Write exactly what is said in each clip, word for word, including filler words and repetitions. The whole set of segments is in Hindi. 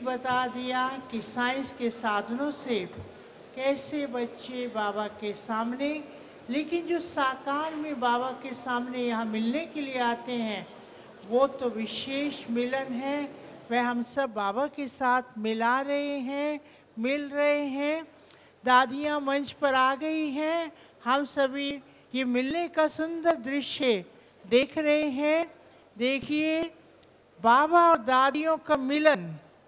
बता दिया कि साइंस के साधनों से कैसे बच्चे बाबा के सामने, लेकिन जो साकार में बाबा के सामने यहाँ मिलने के लिए आते हैं वो तो विशेष मिलन है। वह हम सब बाबा के साथ मिला रहे हैं, मिल रहे हैं। दादियाँ मंच पर आ गई हैं, हम सभी ये मिलने का सुंदर दृश्य देख रहे हैं। देखिए बाबा और दादियों का मिलन,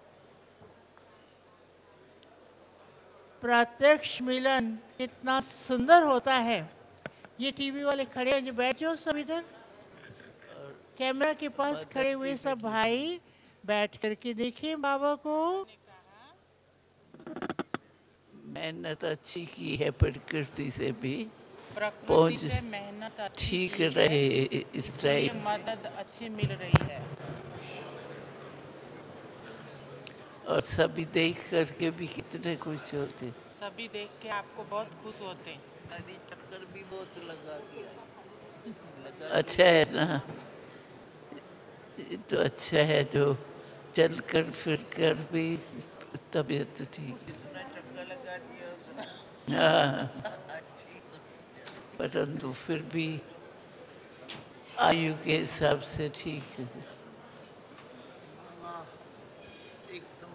प्रत्यक्ष मिलन कितना सुंदर होता है। ये टीवी वाले खड़े हैं, जो बैठ जाओ सब इधर, कैमरा के पास खड़े हुए सब भाई बैठ करके देखें बाबा को। मेहनत अच्छी की है, प्रकृति से भी प्रकृति से मेहनत ठीक रहे, इस टाइम मदद अच्छी मिल रही है। और सभी देख करके भी कितने खुश होते। सभी देख के आपको बहुत खुश होते हैं। दादी चक्कर भी बहुत लगा दिया। अच्छा है ना, तो अच्छा है, तो चल कर फिर कर भी तबीयत ठीक है। जितना चक्कर लगा दिया उतना हाँ, अच्छी परंतु फिर भी आयु के हिसाब से ठीक है। एकदम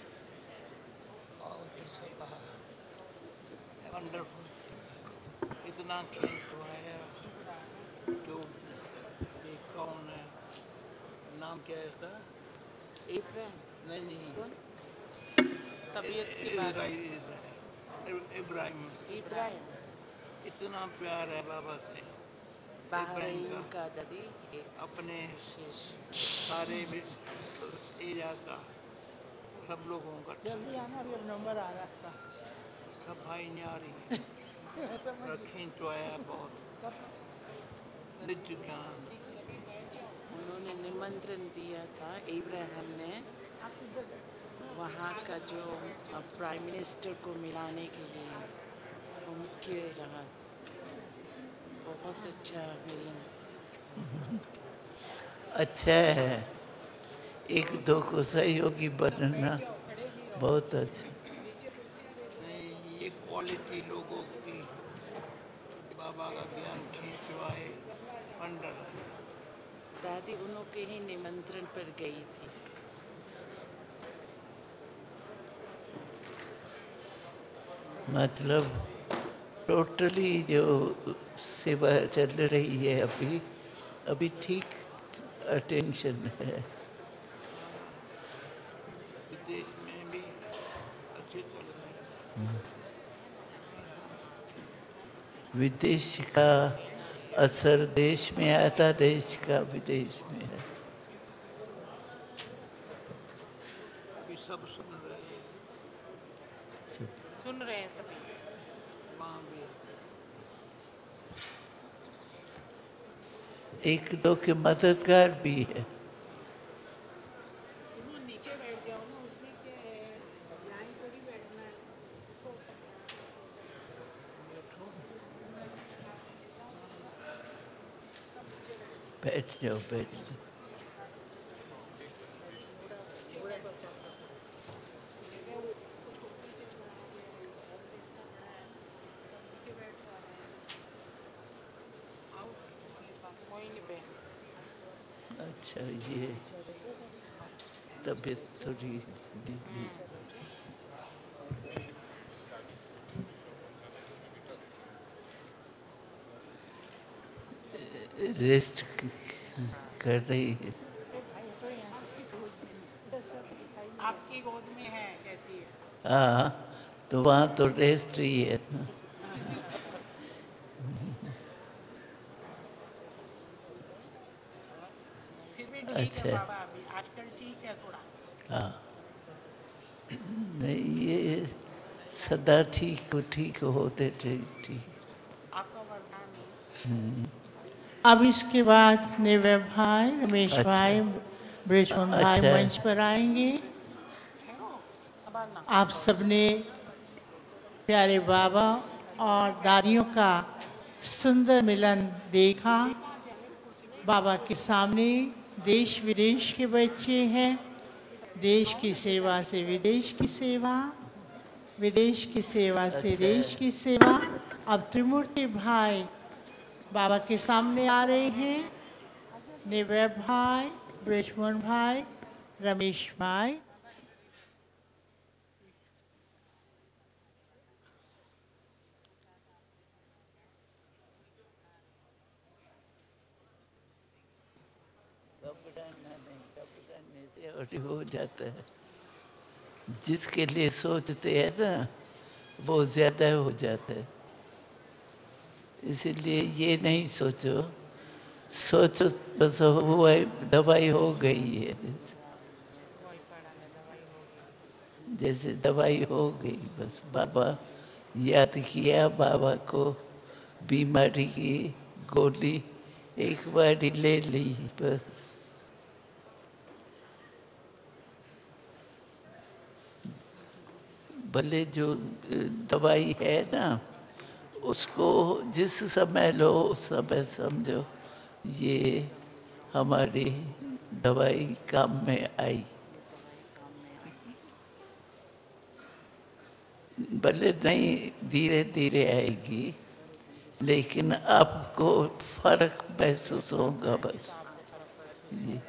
वंडरफुल। इतना खिंचवाया जो ये कौन है, नाम क्या है इसका? इब्राहिम नहीं नहीं, तबीयत की बात। इब्राहिम इब्राहिम इब्राहिम इतना प्यार है बाबा से। बहरीन इब्राहिम का दादी अपने विशेष सारे एरिया का सब लोगों का, जल्दी आना, अभी अब नंबर आ रहा था। सब भाई ने आ रही है खिंचवाया बहुत निज ज्ञान। उन्होंने निमंत्रण दिया था इब्राहिम ने, वहाँ का जो प्राइम मिनिस्टर को मिलाने के लिए वो मुख्य रहा। बहुत अच्छा मिलन। अच्छा है, एक दो को सहयोगी बनना बहुत अच्छा। नहीं, ये क्वालिटी लोगों की बाबा का ज्ञान खिंचवाए अंडर। दादी उन्हों के ही निमंत्रण पर गई थी। मतलब टोटली जो सेवा चल रही है अभी अभी ठीक अटेंशन है। विदेश में भी अच्छे चल रहे हैं। विदेश का असर देश में आता, देश का विदेश में है। अभी सब सुन रहे हैं, सुन रहे हैं सभी। वहाँ भी एक दो के मददगार भी है। सुनो नीचे बैठ जाओ ना, उसमें क्या है, लाइन थोड़ी बैठना है। बैठ जाओ, बैठ जाओ। अच्छा, ये तबीयत थोड़ी दीजिए। रेस्ट कर रही है। आपकी गोद में है कहती है। हाँ, तो वहाँ तो रेस्ट ही है ना। फिर भी ठीक अच्छा। है बाबा, अभी आजकल ठीक है थोड़ा। हाँ, नहीं ये सदा ठीक हो, ठीक होते थे, ठीक। आपका वरदान है। अब इसके बाद निव्य भाई, रमेश अच्छा। भाई, ब्रिजमोहन भाई अच्छा। मंच पर आएंगे। आप सबने प्यारे बाबा और दादियों का सुंदर मिलन देखा। बाबा के सामने देश विदेश के बच्चे हैं, देश की सेवा से विदेश की सेवा, विदेश की सेवा से अच्छा। देश की सेवा। अब त्रिमूर्ति भाई बाबा के सामने आ रहे हैं। निवय भाई, ब्रिजमोहन भाई, रमेश भाई। और हो जाता है, जिसके लिए सोचते हैं ना वो ज्यादा हो जाता है। इसीलिए ये नहीं सोचो, सोचो बस हुआ है, दवाई हो गई है, जैसे दवाई हो गई, बस बाबा याद किया, बाबा को बीमारी की गोली एक बार ही ले ली बस। भले जो दवाई है ना उसको जिस समय लो उस समय समझो ये हमारी दवाई काम में आई। भले नहीं धीरे धीरे आएगी लेकिन आपको फर्क महसूस होगा बस ये।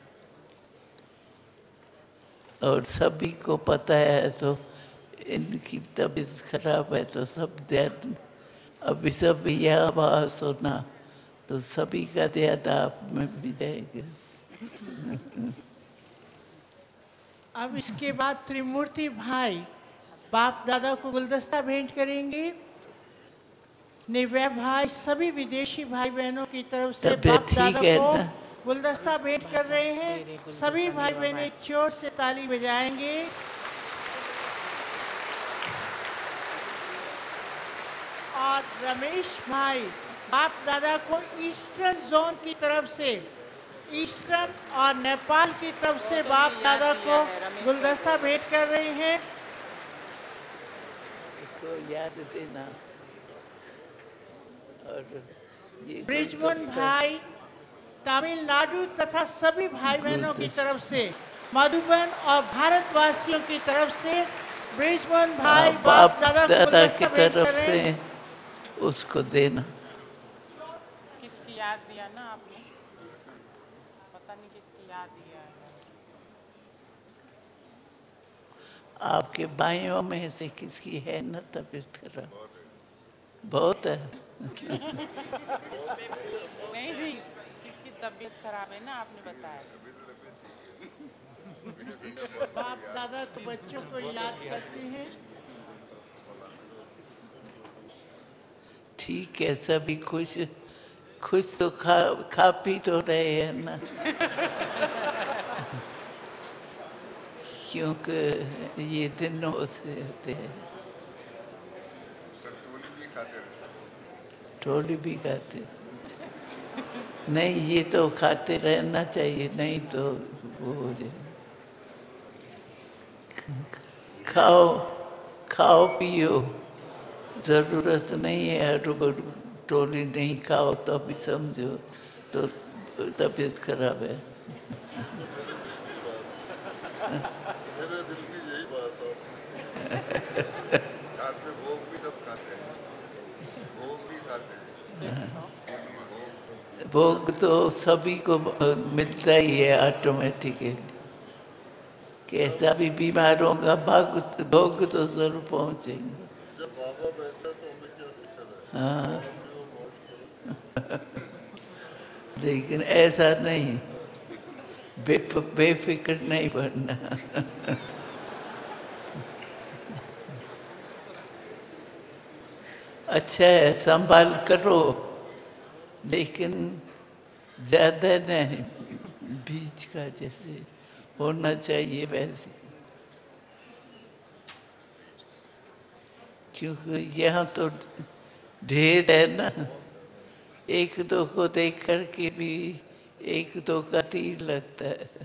और सभी को पता है, तो इनकी तबीयत खराब है तो सब ध्यान, अभी सब यह वहाँ सुना तो सभी का ध्यान आप में भी जाएगा। अब इसके बाद त्रिमूर्ति भाई बाप दादा को गुलदस्ता भेंट करेंगे। निवय भाई सभी विदेशी भाई बहनों की तरफ से तबीयत बाप ठीक दादा है को ना? गुलदस्ता भेंट कर रहे हैं। सभी भाई बहनें जोर से ताली बजाएंगे। और रमेश भाई बाप दादा को ईस्टर्न जोन की तरफ से, ईस्टर्न और नेपाल की तरफ से बाप दादा को गुलदस्ता भेंट कर रहे हैं। इसको याद देना। और ये ब्रिजमोहन गुलदस्ता- भाई तमिलनाडु तथा सभी भाई बहनों की गुलदस्ता- तरफ से, मधुबन और भारतवासियों की तरफ से ब्रिजमोहन भाई हाँ, बाप बाप दादा को दादा गुलदस्ता की भेंट तरफ कर रहे से हैं। उसको देना। किसकी याद दिया ना आपने, पता नहीं किसकी याद दिया है। आपके भाइयों में से किसकी है ना तबीयत खराब? बहुत है। नहीं नहीं, किसकी तबीयत खराब है ना, आपने बताया। बाप दादा तो बच्चों को याद करते हैं। ठीक है, सभी खुश खुश तो खा खा पी तो रहे हैं ना। क्योंकि ये दिनों से होते हैं। टोली भी खाते नहीं, ये तो खाते रहना चाहिए, नहीं तो वो हो जाए। खाओ खाओ पियो, जरूरत नहीं है हर बार टोली नहीं खाओ तो भी समझो तो तबीयत खराब है। मेरे दिल की यही बात है। साथ में भोग भी सब खाते हैं, भोग भी खाते हैं। भोग तो सभी को मिलता ही है ऑटोमेटिकली। कैसा भी बीमार होगा भाग भोग तो जरूर पहुंचेंगे। जब बाबा बैठा तो हमें क्या दिक्कत है? हाँ लेकिन ऐसा नहीं, बेफ, बेफिक्र नहीं बनना। अच्छा है, संभाल करो लेकिन ज्यादा नहीं, बीच का जैसे होना चाहिए वैसे। क्योंकि यहाँ तो ढेर है ना, एक दो को देख करके भी एक दो का तीर लगता है।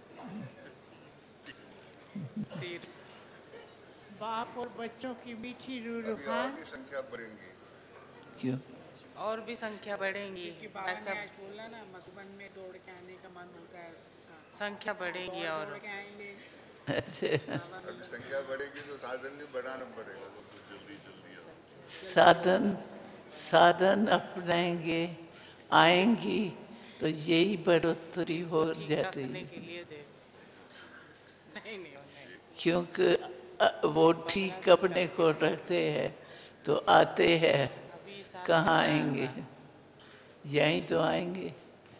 बाप और बच्चों की मीठी अभी और रूहान। भी संख्या बढ़ेंगी। क्यों? और भी संख्या बढ़ेंगी क्योंकि बाबा ऐसा। ने आज बोला ना, मधुबन में दौड़ के आने का मन होता है उसका। संख्या बढ़ेगी और अच्छा, अभी संख्या बढ़ेगी तो साधन भी बढ़ाना पड़ेगा। जल्दी जल्दी साधन साधन अपनाएंगे, आएंगी तो यही बढ़ोतरी हो ठीक जाती रखने है। के लिए दे नहीं नहीं वो नहीं क्योंकि अ, वो ठीक अपने को रखते हैं तो आते हैं, अभी साल कहाँ में क्या आएंगे, होगा? यहीं तो आएंगे।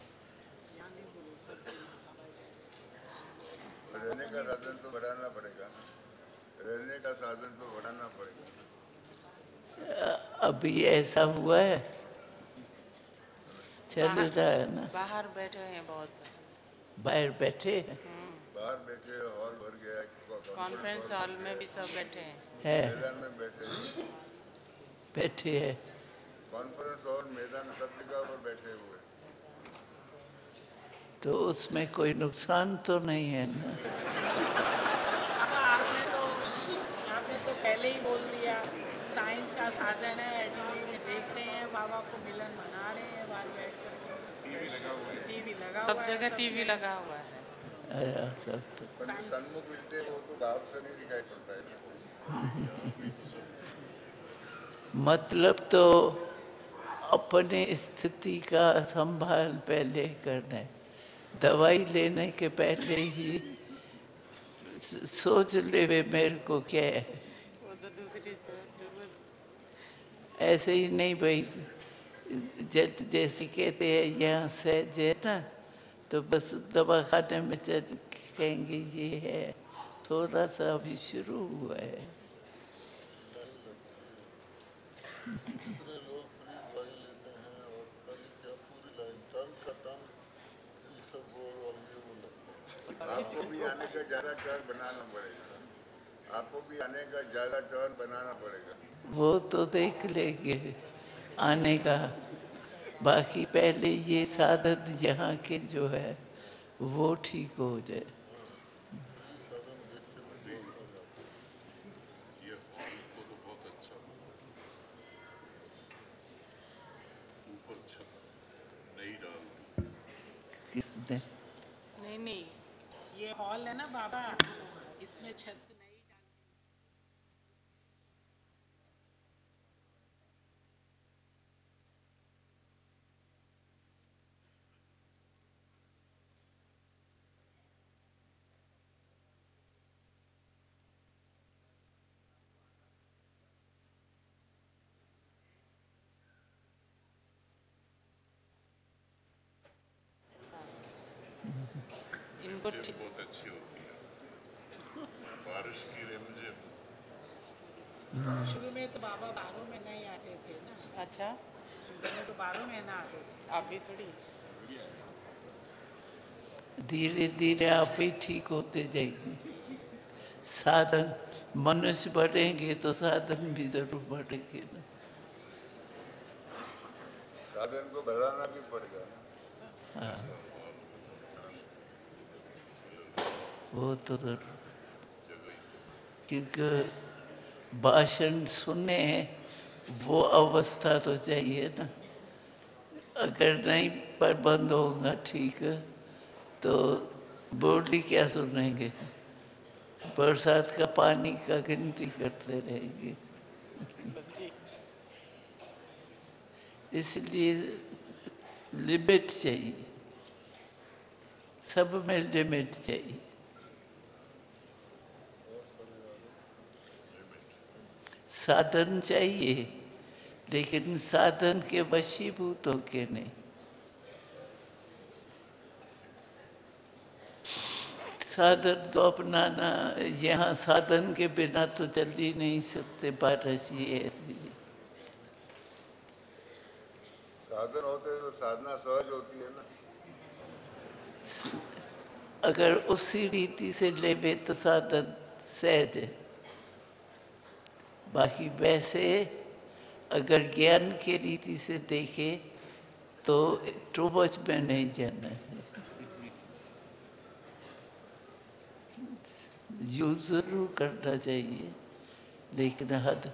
रहने का साधन तो बढ़ाना पड़ेगा, रहने का साधन तो बढ़ाना पड़ेगा। अभी ऐसा हुआ है, चल बाहर रहा है ना, बाहर बैठे हैं बहुत बाहर बैठे हैं, बाहर बैठे, हॉल भर गया, कॉन्फ्रेंस हॉल में भी सब बैठे हैं। है मैदान में बैठे, बैठे हैं, कॉन्फ्रेंस हॉल, मैदान, सब जगह पर बैठे हुए। तो उसमें कोई नुकसान तो नहीं है ना। अब आपने तो आपने तो पहले ही बोल दिया, साइंस का साधन है, टीवी में देख रहे हैं, बाबा को मिलन मना रहे हैं, बाहर बैठ कर टीवी लगा सब हुआ है, जगह सब टीवी जगह। लगा हुआ है। अरे, सब तो पर जो सन्मुख मिलते हैं वो तो बाहर से नहीं दिखाई पड़ता है ना। मतलब तो अपने स्थिति का संभाल पहले करना है। दवाई लेने के पहले ही स- सोच ले वे मेरे को क्या है, वो तो दूसरी ऐसे ही नहीं भाई। जैसे जैसे कहते हैं यहाँ सहज है ना, तो बस दवा खाने में चल कहेंगे ये है, थोड़ा सा अभी शुरू हुआ है। दूसरे लोग फ्री दवाई लेते हैं और कल क्या पूरी लाइन टर्न का टर्न ये सब बोल और ये वो लगता है। आपको भी आने का ज़्यादा टर्न बनाना पड़ेगा, आपको भी आने का ज़्यादा टर्न बनाना पड़ेगा। वो तो देख लेंगे आने का, बाकी पहले ये साधन यहाँ के जो है वो ठीक हो जाए। ये हॉल को तो बहुत अच्छा ऊपर छत नहीं डाल, किसने? नहीं नहीं ये हॉल है ना बाबा, इसमें छत नहीं डाली। इनको ठीक बहुत अच्छी होती है बारिश की रिमझिम। शुरू में तो बाबा बारह महीना ही आते थे ना, अच्छा शुरू में तो बारह महीना आते थे। अभी थोड़ी धीरे धीरे आप ही ठीक होते जाएंगे। साधन मनुष्य बढ़ेंगे तो साधन भी जरूर बढ़ेंगे ना। साधन को बढ़ाना भी पड़ेगा ना। वो तो जरूर, क्योंकि भाषण सुने वो अवस्था तो चाहिए ना। अगर नहीं प्रबंध होगा ठीक तो बोली क्या सुनेंगे, बरसात का पानी का गिनती करते रहेंगे। इसलिए लिमिट चाहिए, सब में लिमिट चाहिए। साधन चाहिए लेकिन साधन के वशीभूत होके नहीं। साधन तो अपनाना, यहाँ साधन के बिना तो चल ही नहीं सकते। पारसी ऐसी साधन होते तो साधना सहज होती है ना। अगर उसी रीति से लेवे तो साधन सहज है। बाकी वैसे अगर ज्ञान के रीति से देखे तो टू मच में नहीं जाना चाहिए। यूज जरूर करना चाहिए लेकिन हद।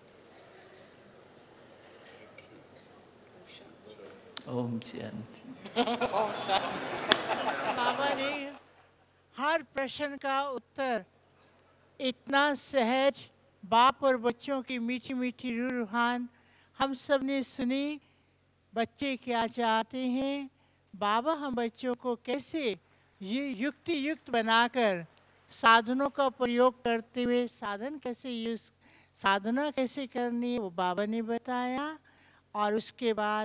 ओम शांति। बाबा ने हर प्रश्न का उत्तर इतना सहज, बाप और बच्चों की मीठी मीठी रूहान हम सब ने सुनी। बच्चे क्या चाहते हैं, बाबा हम बच्चों को कैसे ये युक्ति युक्त बनाकर साधनों का प्रयोग करते हुए साधन कैसे यूज साधना कैसे करनी है वो बाबा ने बताया। और उसके बाद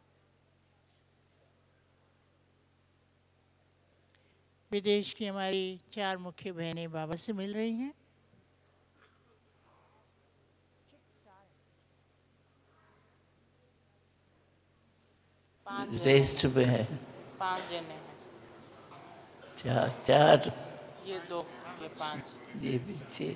विदेश की हमारी चार मुख्य बहनें बाबा से मिल रही हैं। पांच जने रेस्ट में है पांच जने हैं। चार चार ये दो, ये पांच। ये भी छः।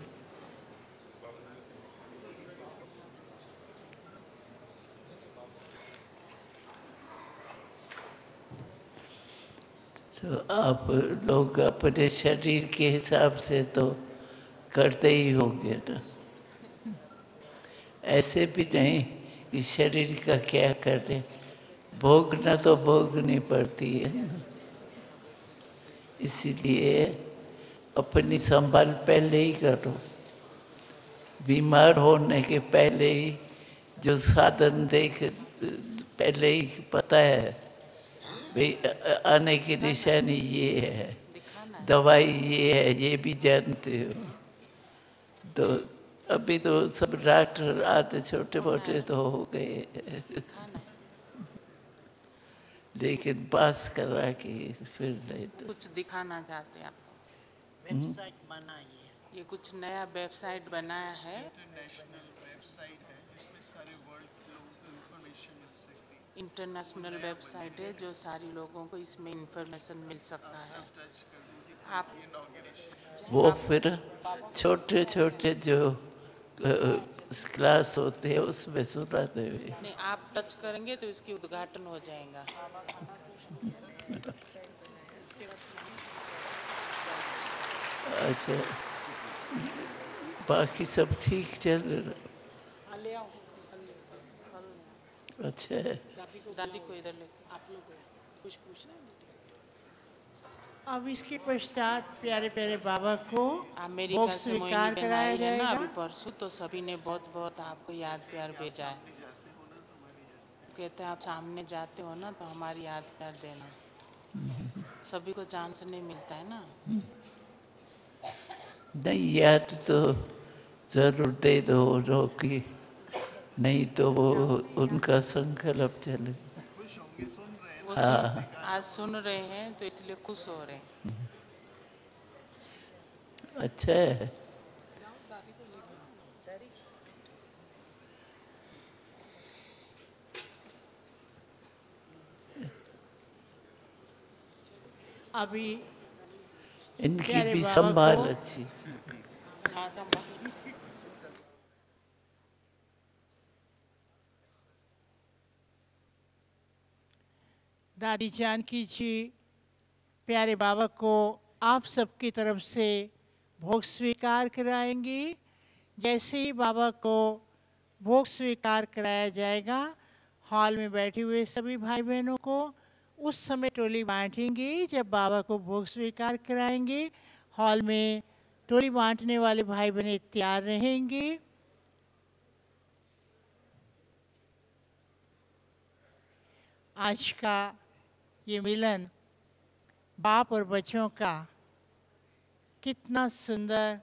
तो आप लोग अपने शरीर के हिसाब से तो करते ही होंगे ना, ऐसे भी नहीं कि शरीर का क्या करें, भोगना तो भोगनी पड़ती है ना। इसीलिए अपनी संभाल पहले ही करो, बीमार होने के पहले ही जो साधन देख पहले ही पता है भाई आने की निशानी ये है, दवाई ये है, ये भी जानते हो। तो अभी तो सब डॉक्टर आते छोटे मोटे तो हो गए, लेकिन पास करा के फिर नहीं तो कुछ दिखाना चाहते हैं आपको? वेबसाइट बनाइए। ये कुछ नया वेबसाइट बनाया है, इंटरनेशनल वेबसाइट है जिसमें सारे वर्ल्ड के लोगों को इन्फॉर्मेशन मिल सकती है। इंटरनेशनल वेबसाइट है जो सारी लोगों को इसमें इंफॉर्मेशन मिल सकता है। टच कर दूंगी आप इनॉग्रेशन। वो फिर छोटे छोटे जो क्लास होते हैं उसमें सुनाते हुए। नहीं, आप टच करेंगे तो इसकी उद्घाटन हो जाएगा। अच्छा, बाकी सब ठीक चल रहा? अच्छा है। दादी को इधर लेके आप लोग कुछ पूछना है? अब इसके पश्चात प्यारे प्यारे बाबा को अमेरिका भोग से मोहिनी स्वीकार बहन कराया आई है ना जाएगा। अभी परसों, तो सभी ने बहुत बहुत आपको याद प्यार भेजा है। कहते हैं आप सामने जाते हो ना तो हमारी याद प्यार देना। सभी को चांस नहीं मिलता है ना। नहीं, याद तो जरूर दे दो रोकी, नहीं तो वो उनका संकल्प चले। वो हाँ। सुन, आज सुन रहे हैं तो इसलिए खुश हो रहे हैं। अच्छा है। अभी इनकी प्यारे भी बाबा संभाल को अच्छी। हाँ, संभाल। दादी जानकी जी प्यारे बाबा को आप सबकी तरफ से भोग स्वीकार कराएंगी। जैसे ही बाबा को भोग स्वीकार कराया जाएगा, हॉल में बैठे हुए सभी भाई बहनों को उस समय टोली बांटेंगी। जब बाबा को भोग स्वीकार कराएंगे, हॉल में टोली बांटने वाले भाई बहनें तैयार रहेंगे। आज का ये मिलन बाप और बच्चों का कितना सुंदर,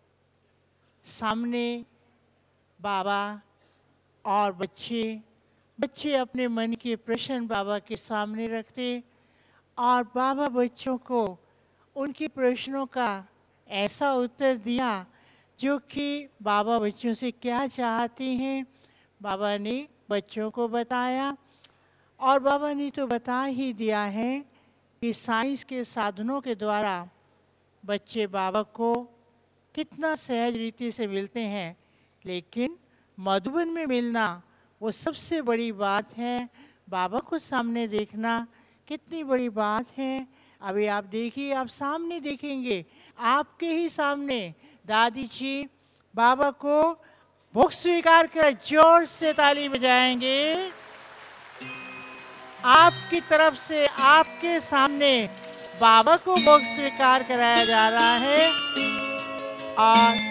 सामने बाबा और बच्चे बच्चे अपने मन के प्रश्न बाबा के सामने रखते और बाबा बच्चों को उनके प्रश्नों का ऐसा उत्तर दिया जो कि बाबा बच्चों से क्या चाहते हैं बाबा ने बच्चों को बताया। और बाबा ने तो बता ही दिया है कि साइंस के साधनों के द्वारा बच्चे बाबा को कितना सहज रीति से मिलते हैं, लेकिन मधुबन में मिलना वो सबसे बड़ी बात है। बाबा को सामने देखना कितनी बड़ी बात है। अभी आप देखिए, आप सामने देखेंगे, आपके ही सामने दादी जी बाबा को भोग स्वीकार कर जोर से ताली बजाएंगे। आपकी तरफ से आपके सामने बाबा को भोग स्वीकार कराया जा रहा है। और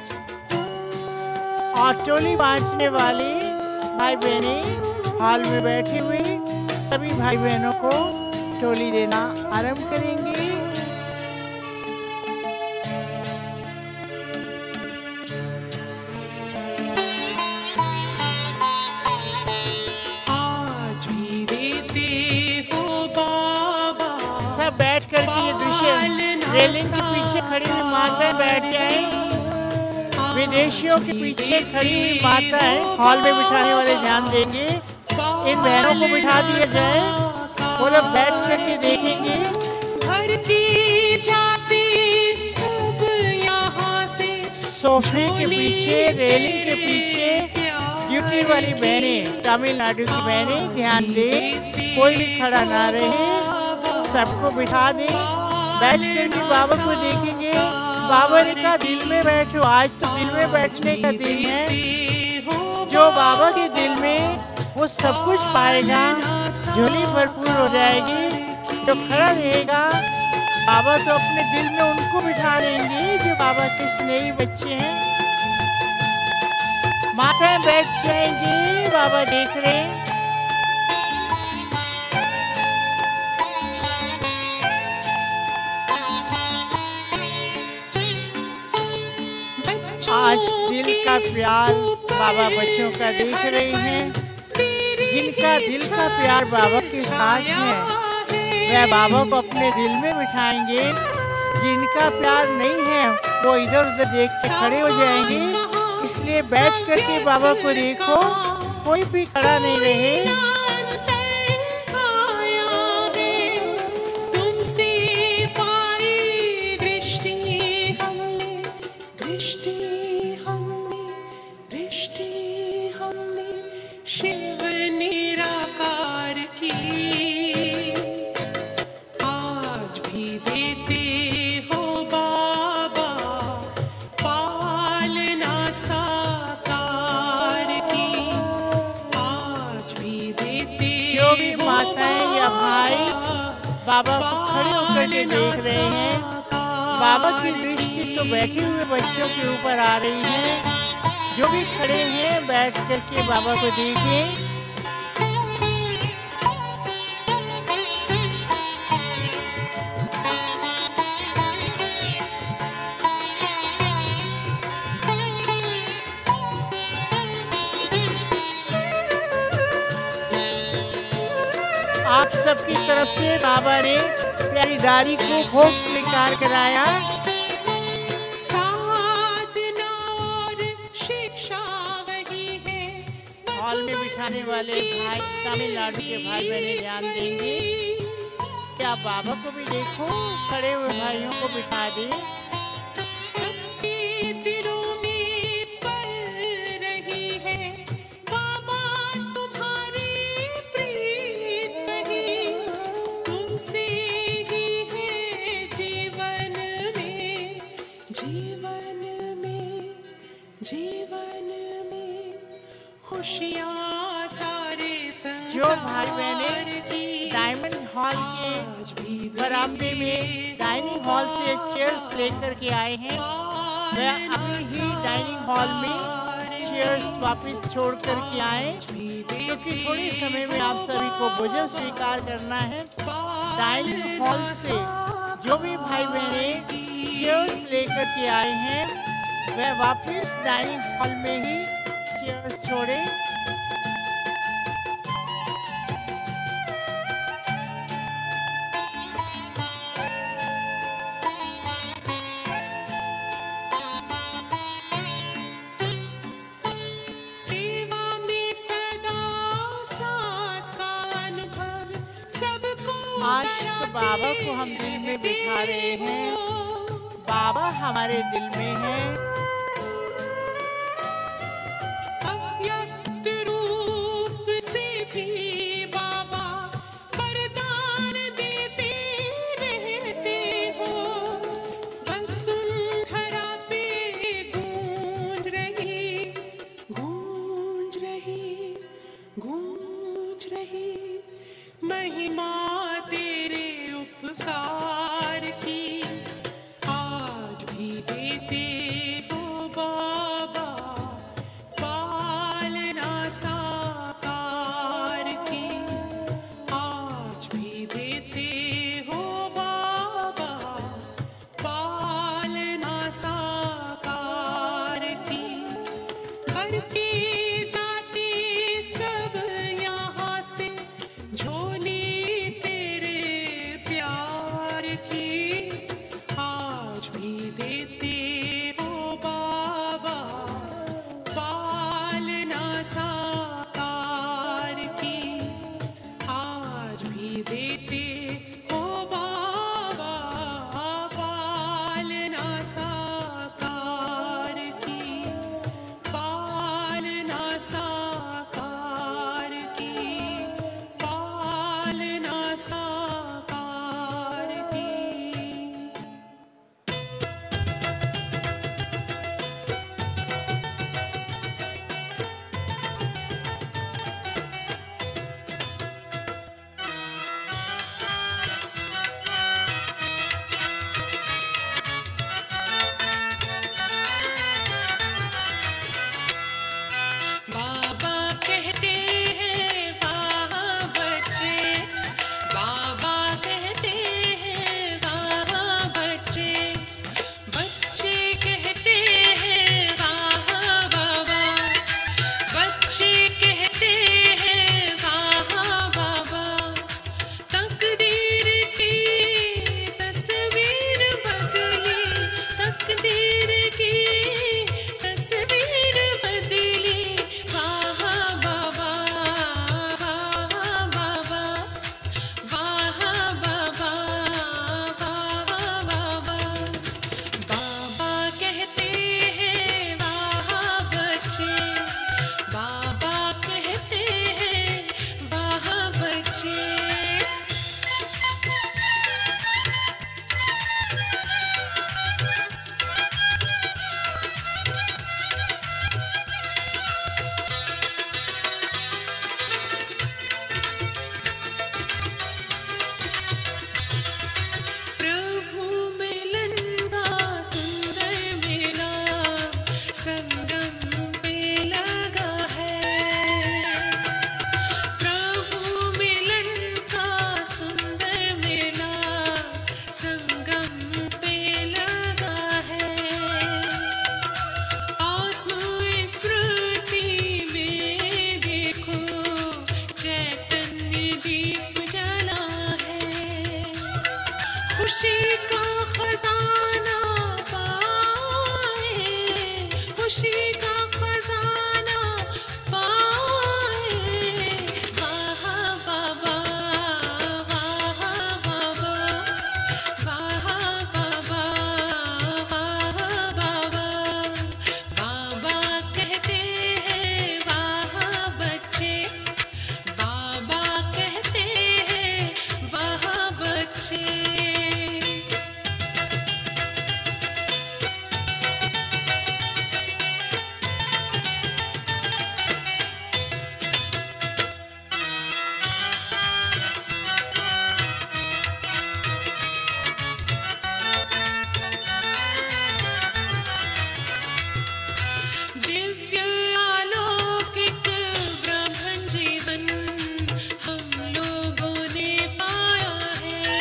और टोली बांटने वाली भाई बहनें हॉल में बैठी हुई सभी भाई बहनों को टोली देना आरंभ करेंगी। आज भी देते हो बाबा, सब बैठ कर के ये दृश्य रेलिंग के पीछे खड़ी हुई माताएं बैठ जाएं। विदेशियों के पीछे खड़ी हुई माताएं हॉल में बिठाने वाले ध्यान देंगे। इन बहनों को बिठा दिया जाए, वो लोग बैठ करके देखेंगे। भरती जाते सब यहाँ से, सोफे के पीछे रेलिंग के पीछे ड्यूटी वाली बहनें, तमिलनाडु की बहनें ध्यान दें, कोई भी खड़ा ना रहे, सबको बिठा दें। बैठ करके बाबा को देखेंगे। बाबा ने कहा दिल में बैठो, आज तो दिल में बैठने का दिन है। जो बाबा के दिल में वो सब कुछ पाएगा, झोली भरपूर हो जाएगी। जो खड़ा रहेगा बाबा तो अपने दिल में उनको बिठा लेंगे जो बाबा के स्नेही बच्चे हैं। माताएं बैठ जाएंगी, बाबा देख रहे हैं। आज दिल का प्यार बाबा बच्चों का देख रहे हैं। जिनका दिल का प्यार बाबा के साथ है वह बाबा को अपने दिल में बिठाएंगे। जिनका प्यार नहीं है वो इधर उधर देख के खड़े हो जाएंगे। इसलिए बैठ करके बाबा को देखो, कोई भी खड़ा नहीं रहे। शिव निराकार की आज भी देते हो बाबा, पालना साकार की आज भी देते। जो भी माताएं या भाई बाबा को खड़े होकर के देख रहे हैं, बाबा की दृष्टि तो बैठे हुए बच्चों के ऊपर आ रही है। जो भी खड़े हैं बैठ करके बाबा को देखें। आप सबकी तरफ से बाबा ने प्यारी दारी को भोग स्वीकार कराया। हॉल में बिठाने वाले भाई तमिलनाडु के भाई बहने ध्यान देंगे। क्या बाबा को भी देखो, खड़े हुए भाइयों को बिठा दे। सबके दिलों में पल रही है बाबा तुम्हारी प्रीत वही, तुमसे ही है जीवन में, जीवन में, जीवन में खुशियाँ सारे संसार। जो भाई बहने डायमंड हॉल के बरामदे में डाइनिंग हॉल से चेयर्स लेकर के आए हैं, वह अभी ही डाइनिंग हॉल में चेयर्स वापस छोड़ कर के आए, क्योंकि थोड़े समय में आप सभी को भोजन स्वीकार करना है। डाइनिंग हॉल से जो भी भाई बहने चेयर्स लेकर के आए हैं वह वापस डाइनिंग हॉल में ही चेयर्स छोड़े। सेवा में सदा साथ का अनुभव सबको। आज तो बाबा को हम दिल में बिठा रहे हैं, बाबा हमारे दिल में है। अव्यक्त रूप से भी बाबा वरदान देते रहते हो, वसुंधरा पे गूंज रही, गूंज रही, गूंज रही भी देते हो बाबा पालना साकार की, आज भी देते हो बाबा पालना साकार की। भरती जाती सब यहाँ से झोली तेरे प्यार की, आज भी देते हो बाबा पालना साकार की, आज भी देते हो बाबा पालना साकार की, पालना साकार की, पालना साकार की। बाबा कहते हैं वाह बच्चे, बाबा कहते हैं वाह बच्चे, बच्चे कहते हैं वाह बाबा, बच्चे कहते हैं वाह बाबा। तकदीर की तस्वीर बदली, तकदीर की तस्वीर बदली, वाह बाबा, वाह बाबा, वाह बाबा, वाह बाबा। बाबा कहते हैं वाह बच्चे, बाबा कहते हैं वाह बच्चे। प्रभु मिलन का सुंदर मेला संगम पे लगा है, प्रभु मिलन का सुंदर मेला संगम पे लगा है। आत्मस्मृति में देखो चैतन्य दीप जला है, खुशी का खजाना पाए, खुशी का खजाना पाए, वाह बाबा, वाह बाबा, वाह बाबा, वाह बाबा। बाबा कहते हैं वाह बच्चे, बाबा कहते हैं वाह बच्चे। दिव्य अलौकिक ब्रह्मन जीवन हम लोगों ने पाया है,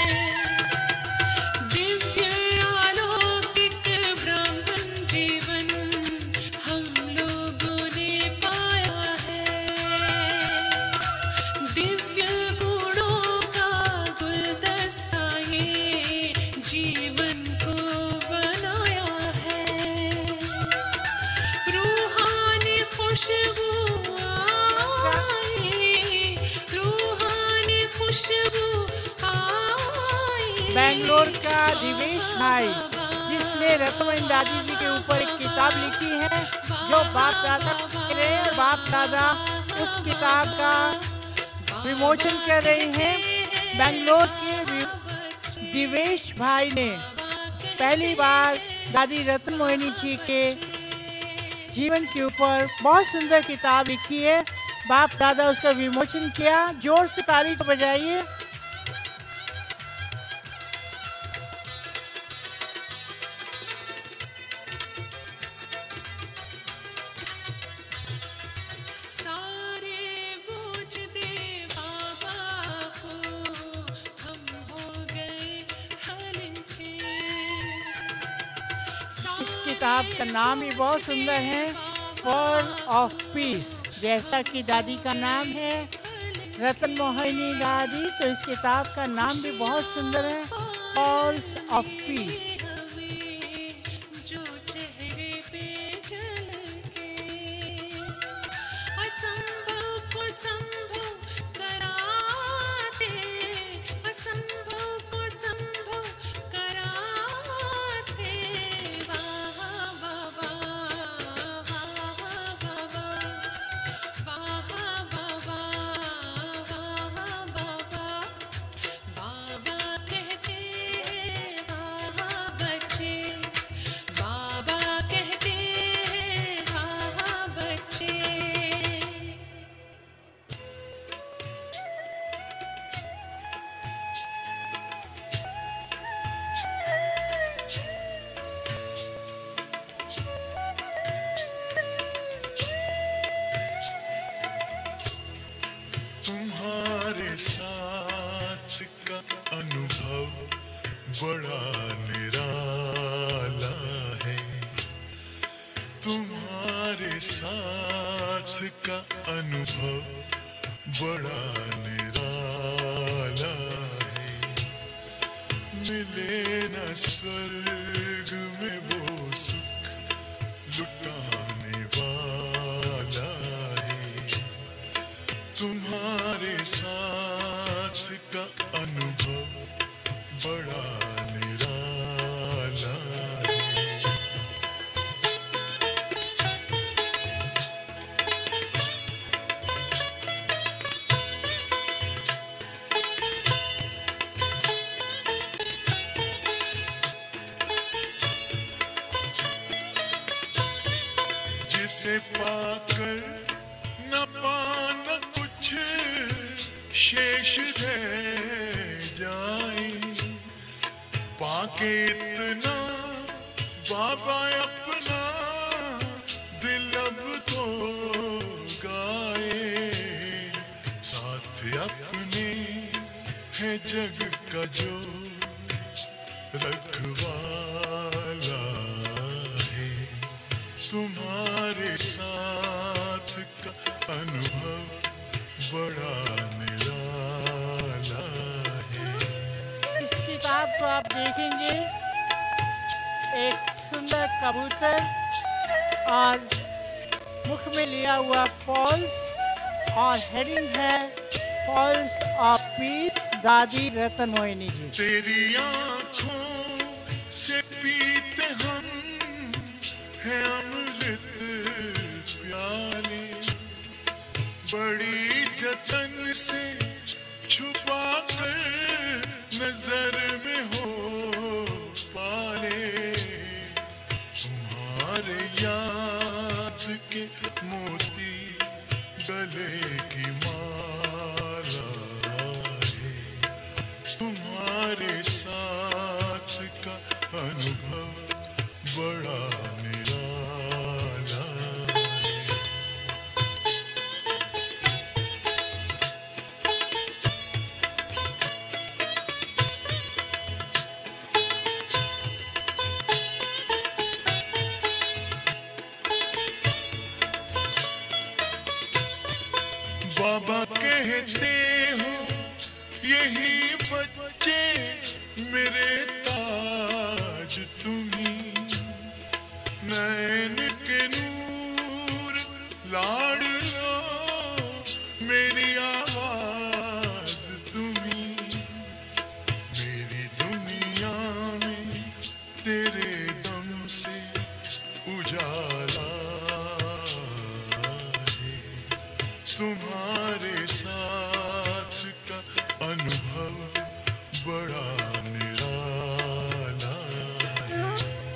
दिव्य अलौकिक ब्रह्मन जीवन हम लोगों ने पाया है। दिव्य गुणों का गुलदस्ता ये जीवन को बनाया है, रूहानी खुशबू आई, रूहानी खुशबू आई। बेंगलोर का दिवेश भाई, जिसने रत्नमणि दादी जी के ऊपर एक किताब लिखी है जो बाप दादा मेरे बाप दादा उस किताब का विमोचन कर रहे हैं। बेंगलोर के वि- दिवेश भाई ने पहली बार दादी रत्नमोहिनी जी के जीवन के ऊपर बहुत सुंदर किताब लिखी है। बाप दादा उसका विमोचन किया, जोर से ताली तो बजाइए। इस किताब का नाम भी बहुत सुंदर है, पॉल ऑफ पीस। जैसा कि दादी का नाम है रतन मोहिनी दादी, तो इस किताब का नाम भी बहुत सुंदर है, पॉल्स ऑफ पीस। जो चेहरे पे झलके असंभव को संभव कराते, असंभव को संभव कराते। वाह वाह वाह, वाह वाह वाह, वाह वाह वाह, बाबा कहते हैं वाह बच्चे, बाबा कहते हैं वाह बच्चे। तुम्हारे साथ का अनुभव बड़ा निराला है, तुम्हारे साथ का अनुभव बड़ा निराला है। मिले न स्वर्ग में वो सुख लुटाने वाला है, तुम्हारे साथ का अनुभव बड़ा निराला है। जिसे पाकर न पाना कुछ शेष रह जाए, पाके इतना बाबा अपना दिल अब तो गाए। साथ अपने है जग का जो रखवाला है, तुम्हारे साथ का अनुभव बड़ा निराला है। इस किताब को आप देखेंगे, एक सुंदर कबूतर और मुख में लिया हुआ पॉल्स, और हेडिंग है पॉल्स ऑफ पीस, दादी रतन मोहिनी जी। तेरी आँखों से पीते हम हैं अमृत प्याले, बड़ी जतन से छुपा कर नजर में हो पाले। तुम्हारे याद के मोती गले की माला है, तुम्हारे साथ का अनुभव बड़ा निराला है। बाबा कहते हो यही बच्चे मेरे ताज तुम्ही, नैन के नूर लाडलो मेरी आवाज तुम्ही। मेरी दुनिया में तेरे दम से उजाला है, तुम्हारे साथ का अनुभव बड़ा निराला है।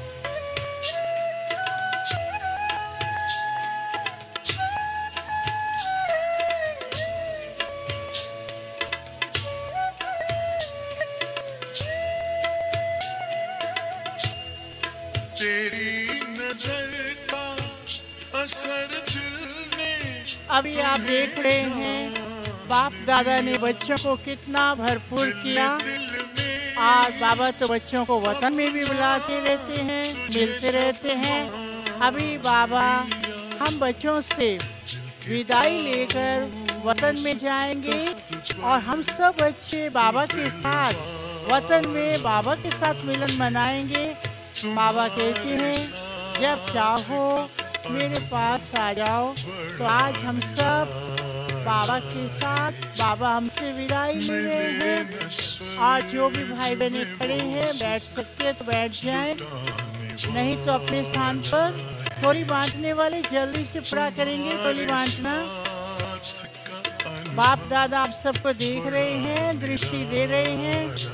तेरी नजर का असर दिल में अभी आप देख रहे हैं बाप दादा ने बच्चों को कितना भरपूर किया, आज बाबा तो बच्चों को वतन में भी बुलाते रहते हैं, मिलते रहते हैं। अभी बाबा हम बच्चों से विदाई लेकर वतन में जाएंगे और हम सब बच्चे बाबा के साथ वतन में बाबा के साथ मिलन मनाएंगे। बाबा कहते हैं जब चाहो मेरे पास आ जाओ। तो आज हम सब बाबा के साथ बाबा हमसे विदाई ले रहे हैं। आज जो भी भाई बहने खड़े हैं बैठ सकते हैं तो बैठ जाएं, नहीं तो अपने स्थान पर। थोड़ी बांटने वाले जल्दी से पूरा करेंगे, थोड़ी बांटना। बाप दादा आप सबको देख रहे हैं, दृष्टि दे रहे हैं।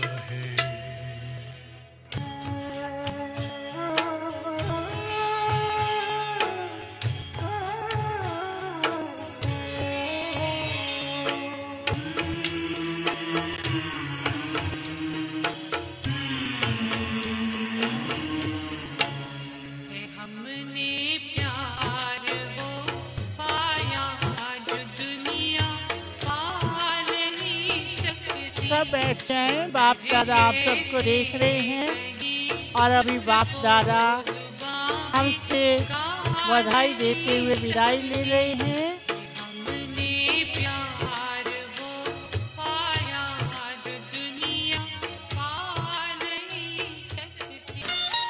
हमने प्यार वो पाया जो दुनिया पा नहीं सकती। सब बैठ जाएं, बाप दादा आप सबको देख रहे हैं। और अभी बाप दादा हमसे बधाई देते हुए विदाई ले रहे हैं। हमने प्यार वो पाया जो दुनिया पा नहीं सकती।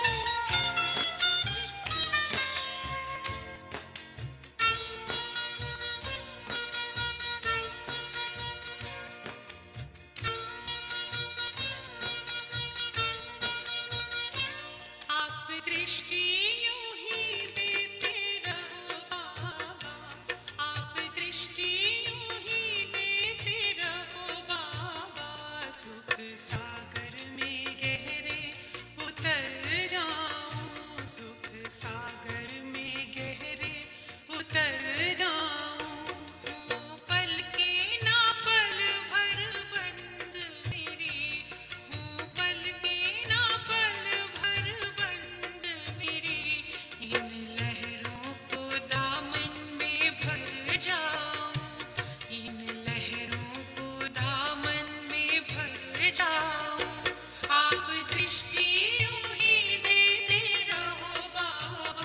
आप दृष्टि यूं ही देते रहो बाबा, आप दृष्टि यूं ही देते रहो बाबा। सुख सागर में गहरे उतर जाऊं, सुख सागर में गहरे उतर जाऊं। हूँ पल के ना पल भर बंद मेरी, हूँ पल के ना पल भर बंद मेरी। इन लहरों को दामन में भर जाऊं, इन लहरों को दामन में भर जाऊं। आप दृष्टि यूं ही देते रहो बाबा।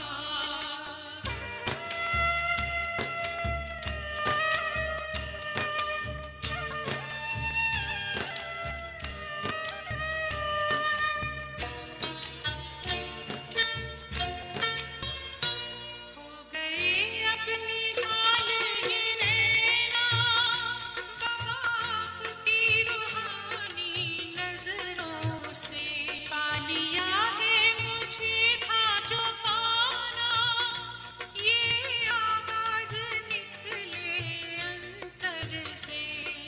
हो गए अपनी हाल ये नैना, बाबा आपकी रूहानी नजरों से। पा लिया है मुझे था जो पाना, ये आवाज निकले अंतर से।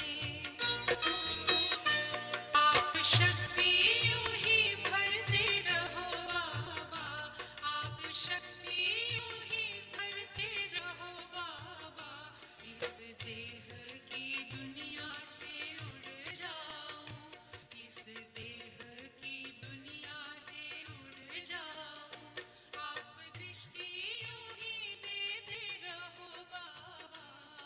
आप शक्ति यूं ही भरते रहो बाबा, आप शक्ति यूं ही भरते रहो बाबा। इस देह की दुनिया से उड़ जाऊं, इस देह की दुनिया से उड़ जाऊं। आप दृष्टि यूं ही देते रहो बाबा।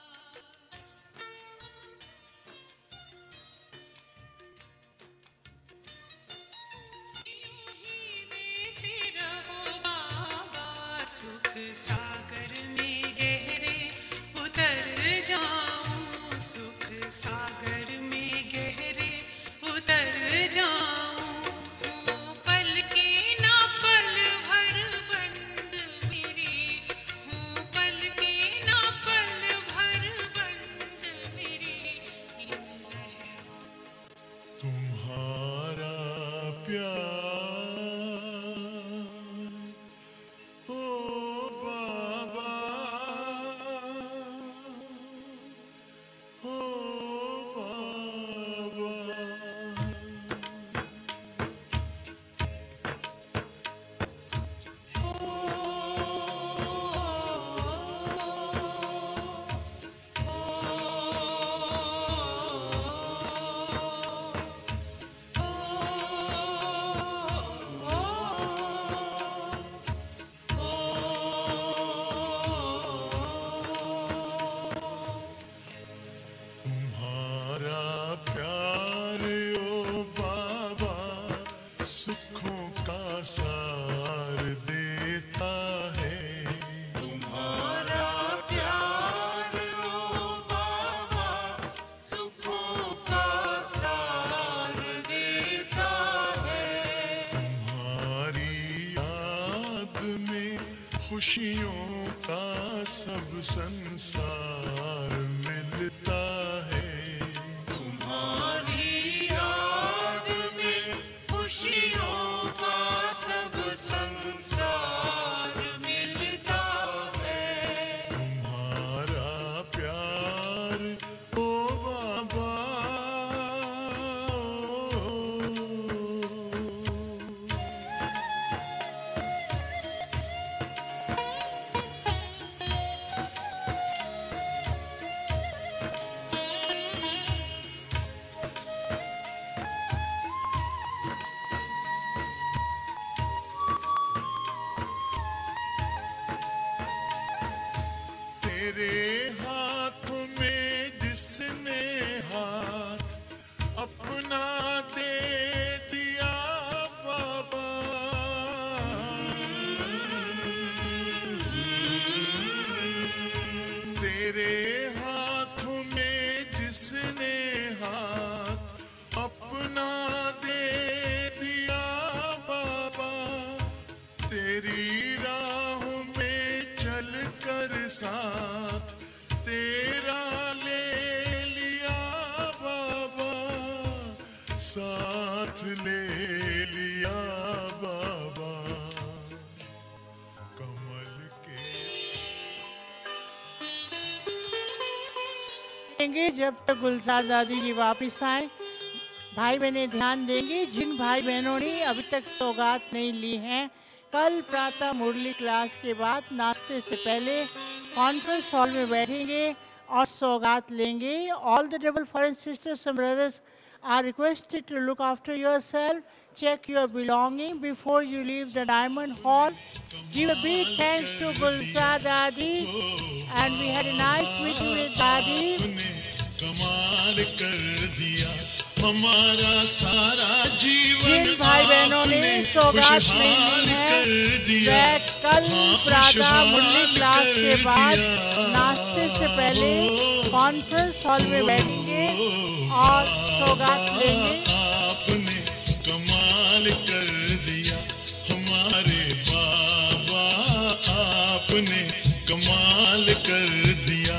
यूं ही देते रहो बाबा। सुख सागर में गहरे उतर जाऊं, सुख सागर में गहरे उतर जाऊं। हूँ पल के ना पल भर बंद मेरी, हूँ पल के ना पल भर बंद मेरी। इन लहरों तुम्हारा प्यार ओ खुशियों का सब संसार मिलता है। तुम्हारी याद में खुशियों का सब संसार मिलता है। तुम्हारा प्यार ओ बाबा, तेरे हाथ में जिसने हाथ अपना दे दिया बाबा, तेरे हाथ में जिसने हाथ अपना दे दिया बाबा, तेरी राह में चल कर साथ तेरा ले लिया बाबा, साथ ले लिया बाबा। कमल के देंगे जब तक गुलजार दादी जी वापस आए। भाई बहनें ध्यान देंगे, जिन भाई बहनों ने अभी तक सौगात नहीं ली हैं, कल प्रातः मुरली क्लास के बाद नाश्ते से पहले कॉन्फ्रेंस हॉल में बैठेंगे और सौगात लेंगे। All the double foreign sisters and brothers are requested to look after yourself, check your belonging before you leave the Diamond Hall. Give a big thanks to Gulzar Dadi, and we had a nice meeting with Dadi. कमाल कर दिया हमारा सारा जीवन, जिन भाई बहनों ने सौगात नहीं ली है, वह कल प्रातः मुरली क्लास के बाद नाश्ते से पहले कॉन्फ्रेंस हॉल में बैठेंगे और सौगात लेंगे। आपने कमाल कर दिया हमारे बाबा, आपने कमाल कर दिया।